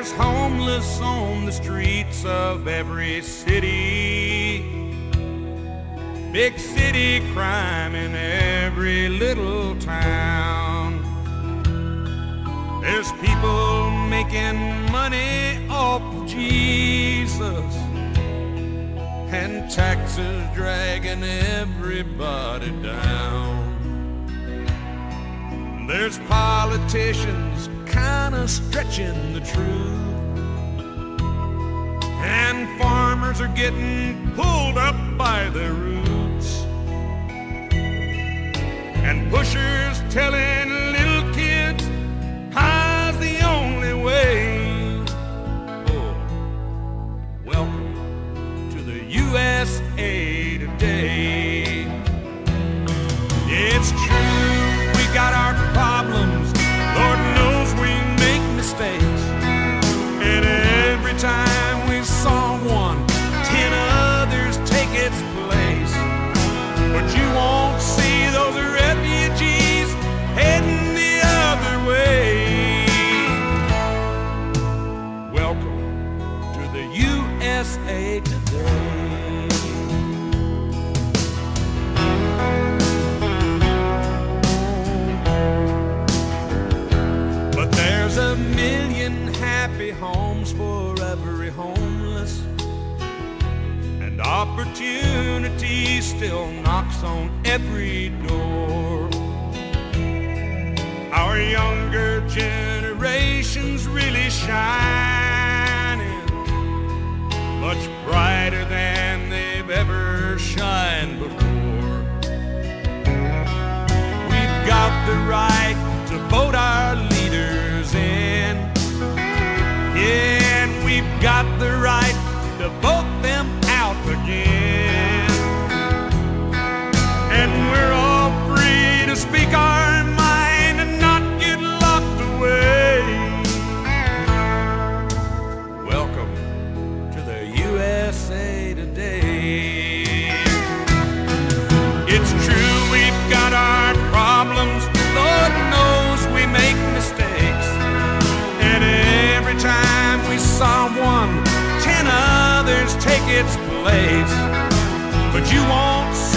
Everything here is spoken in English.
There's homeless on the streets of every city, big city crime in every little town. There's people making money off of Jesus, and taxes dragging everybody down. There's politicians kinda stretching the truth, and farmers are getting pulled up by their roots, and pushers telling little kids high's the only way. Oh, welcome to the USA today. It's true, we got our problems, Lord knows we make mistakes, and every time we saw one, 10 others take its place. But you won't see those refugees heading the other way. Welcome to the USA today. There's a million happy homes for every homeless, and opportunity still knocks on every door. Our younger generation's really shining, much brighter than they've ever shined before. We've got the right to vote our leaders in, yeah, and we've got the right to vote them out again. And we're all free to speak our mind and not get locked away. Welcome to the USA today. It's true, we've got our problems, Lord knows we make mistakes, and every time we saw one, 10 others take its place. But you won't